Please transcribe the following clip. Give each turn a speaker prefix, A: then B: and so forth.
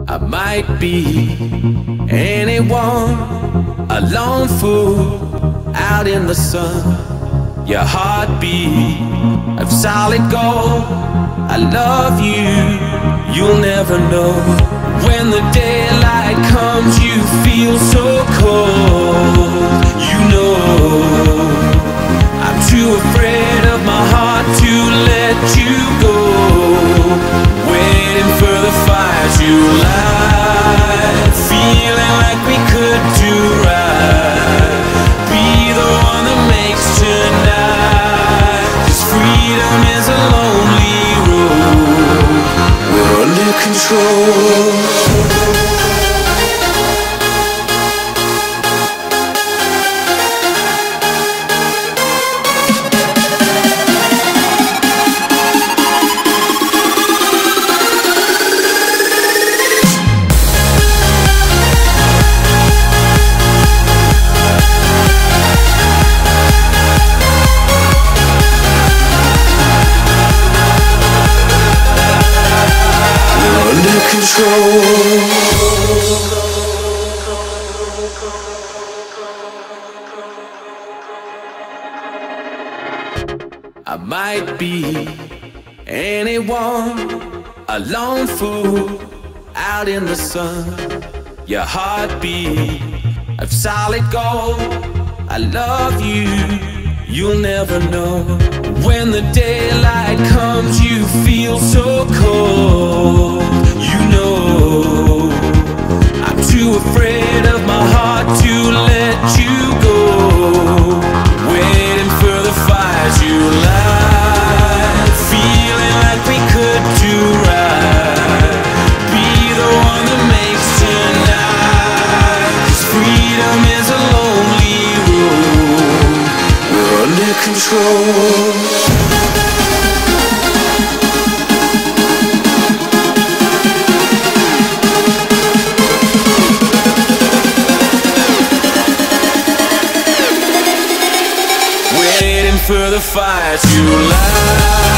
A: I might be anyone, a lone fool out in the sun. Your heartbeat of solid gold. I love you, you'll never know. When the daylight comes, you feel so cold. You know I'm too afraid of my heart to let you go. Waiting for the fires you light, feeling like we could do right. Be the one that makes tonight. 'Cause freedom is a lonely road. We're under control. I might be anyone, a lone fool out in the sun. Your heartbeat of solid gold. I love you, you'll never know. When the daylight comes, you feel so cold. You know I'm too afraid of my heart to let you go. Waiting for the fires you light, feeling like we could do right. Be the one that makes tonight. 'Cause freedom is a lonely road. We're under control. For the fires you light.